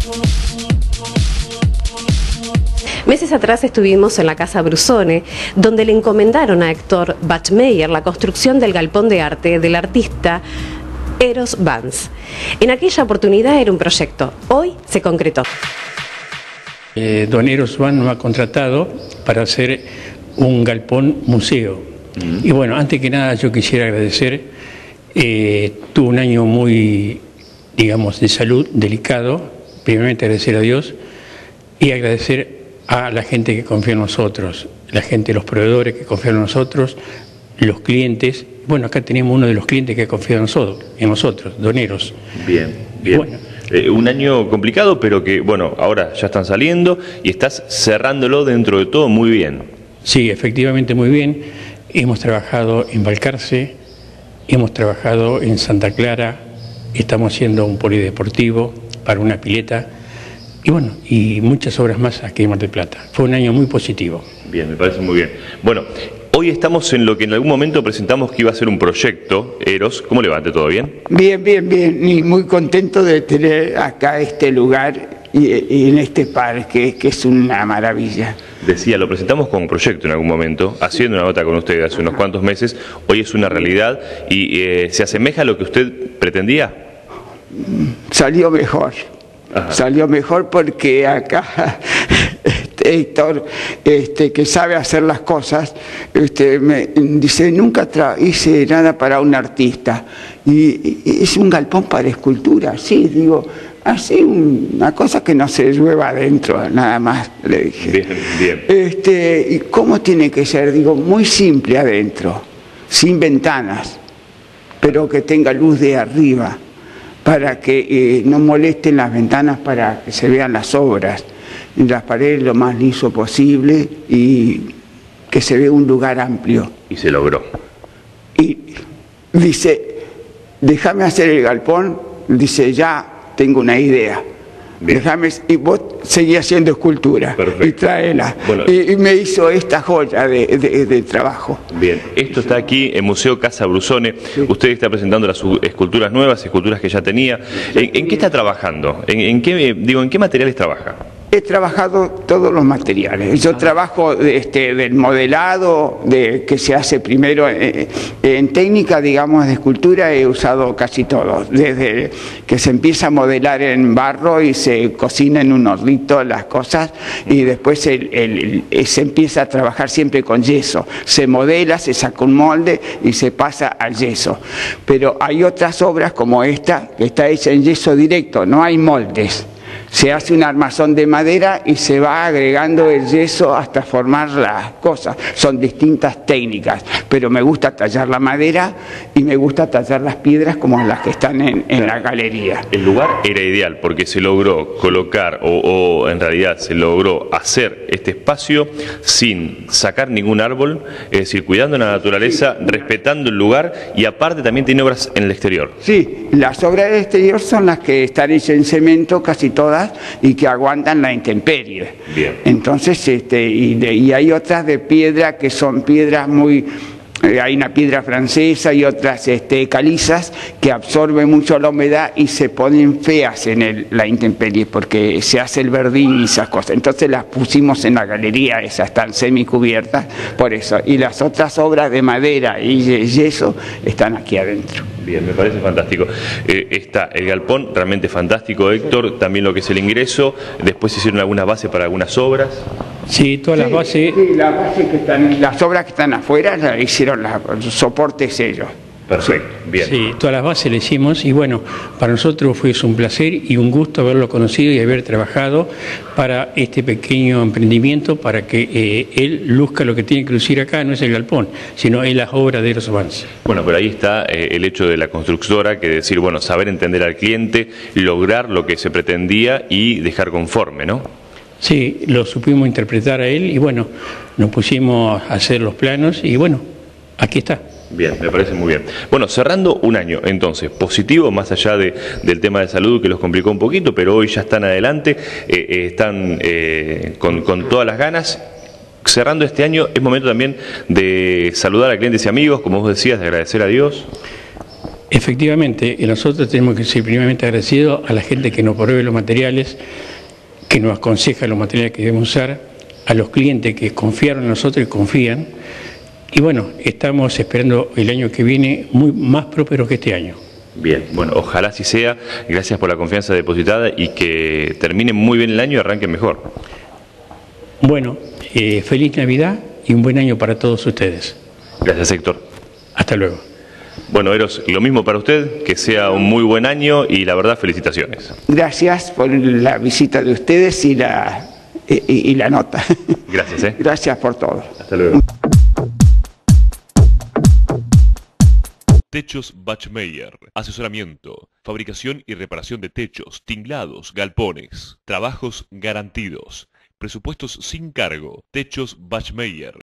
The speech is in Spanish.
Meses atrás estuvimos en la Casa Brusone, donde le encomendaron a Héctor Bachmeier la construcción del galpón de arte del artista Eros Vance. En aquella oportunidad era un proyecto, hoy se concretó. Don Eros Vance nos ha contratado para hacer un galpón museo. Y bueno, antes que nada yo quisiera agradecer, tuve un año muy, digamos, de salud delicado, primeramente agradecer a Dios y agradecer a la gente que confía en nosotros, la gente, los proveedores que confían en nosotros, los clientes. Bueno, acá tenemos uno de los clientes que ha confiado en nosotros, Don Eros. Bien, bien. Bueno, un año complicado, pero que, bueno, ahora ya están saliendo y estás cerrándolo dentro de todo muy bien. Sí, efectivamente muy bien. Hemos trabajado en Balcarce, hemos trabajado en Santa Clara, estamos haciendo un polideportivo para una pileta y bueno, y muchas obras más aquí en Mar del Plata. Fue un año muy positivo. Bien, me parece muy bien. Bueno, hoy estamos en lo que en algún momento presentamos que iba a ser un proyecto, Eros. ¿Cómo le va? ¿Todo bien? Bien, bien, bien. Y muy contento de tener acá este lugar y en este parque, que es una maravilla. Decía, lo presentamos como proyecto en algún momento, haciendo una nota con usted hace unos cuantos meses. Hoy es una realidad y ¿se asemeja a lo que usted pretendía? Salió mejor. Ajá. Salió mejor porque acá Héctor, que sabe hacer las cosas, me dice, nunca hice nada para un artista. Y es un galpón para escultura, sí, digo, así una cosa que no se llueva adentro, nada más, le dije. Bien, bien. ¿Y cómo tiene que ser? Digo, muy simple adentro, sin ventanas, pero que tenga luz de arriba, para que no molesten las ventanas, para que se vean las obras, en las paredes lo más liso posible y que se vea un lugar amplio. Y se logró. Y dice, déjame hacer el galpón, dice, ya tengo una idea. Bien. Déjame, y vos seguís haciendo escultura. Perfecto. Y tráela. Bueno. Y me hizo esta joya de trabajo. Bien, esto está aquí en Museo Casa Brusone. Sí. Usted está presentando las esculturas nuevas, esculturas que ya tenía. ¿En qué está trabajando? ¿En qué materiales trabaja? He trabajado todos los materiales. Yo trabajo del modelado, que se hace primero en técnica, digamos, de escultura. He usado casi todo, desde que se empieza a modelar en barro y se cocina en un hornito las cosas, y después se empieza a trabajar siempre con yeso. Se modela, se saca un molde y se pasa al yeso. Pero hay otras obras como esta, que está hecha en yeso directo, no hay moldes. Se hace un armazón de madera y se va agregando el yeso hasta formar las cosas. Son distintas técnicas, pero me gusta tallar la madera y me gusta tallar las piedras como las que están en la galería. El lugar era ideal porque se logró colocar o en realidad se logró hacer este espacio sin sacar ningún árbol, es decir, cuidando la naturaleza, respetando el lugar, y aparte también tiene obras en el exterior. Sí, las obras del exterior son las que están hechas en cemento, casi todas, y que aguantan la intemperie. Bien. Entonces, y hay otras de piedra que son piedras muy... hay una piedra francesa y otras calizas que absorben mucho la humedad y se ponen feas en la intemperie porque se hace el verdín y esas cosas. Entonces las pusimos en la galería, esas están semicubiertas por eso. Y las otras obras de madera y yeso están aquí adentro. Bien, me parece fantástico. Está el galpón, realmente fantástico, Héctor, también lo que es el ingreso. Después hicieron algunas bases para algunas obras. sí, todas las bases. Sí, las obras que están afuera las hicieron los soportes ellos. Perfecto, bien. Sí, todas las bases le hicimos y bueno, para nosotros fue un placer y un gusto haberlo conocido y haber trabajado para este pequeño emprendimiento, para que él luzca lo que tiene que lucir acá, no es el galpón, sino es las obras de Eros Vance. Bueno, pero ahí está el hecho de la constructora, que decir, bueno, saber entender al cliente, lograr lo que se pretendía y dejar conforme, ¿no? Sí, lo supimos interpretar a él y bueno, nos pusimos a hacer los planos y bueno, aquí está. Bien, me parece muy bien. Bueno, cerrando un año, entonces, positivo, más allá del tema de salud que los complicó un poquito, pero hoy ya están adelante, están con todas las ganas. Cerrando este año, es momento también de saludar a clientes y amigos, como vos decías, de agradecer a Dios. Efectivamente, nosotros tenemos que ser primeramente agradecidos a la gente que nos provee los materiales, que nos aconseja los materiales que debemos usar, a los clientes que confiaron en nosotros y confían. Y bueno, estamos esperando el año que viene más próspero que este año. Bien, bueno, ojalá así sea. Gracias por la confianza depositada y que termine muy bien el año y arranque mejor. Bueno, feliz Navidad y un buen año para todos ustedes. Gracias, Héctor. Hasta luego. Bueno, Eros, lo mismo para usted, que sea un muy buen año y la verdad, felicitaciones. Gracias por la visita de ustedes y la nota. Gracias, Gracias por todo. Hasta luego. Techos Bachmeyer. Asesoramiento, fabricación y reparación de techos, tinglados, galpones. Trabajos garantidos. Presupuestos sin cargo. Techos Bachmeyer.